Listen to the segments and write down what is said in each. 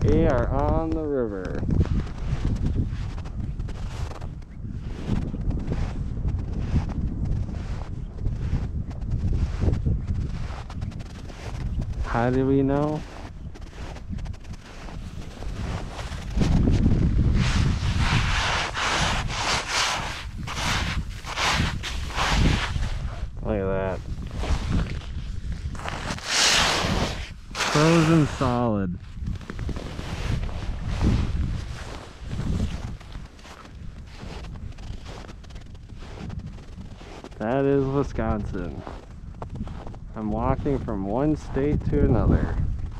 We are on the river. How do we know? Look at that. Frozen solid. That is Wisconsin. I'm walking from one state to another.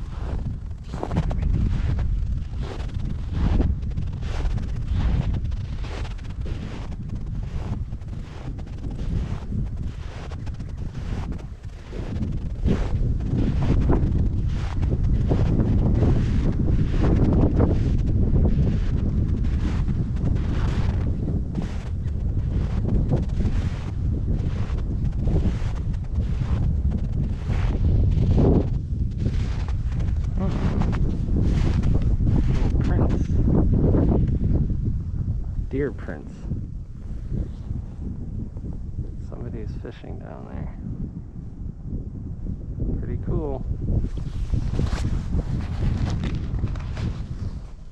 Deer prints. Somebody's fishing down there. Pretty cool.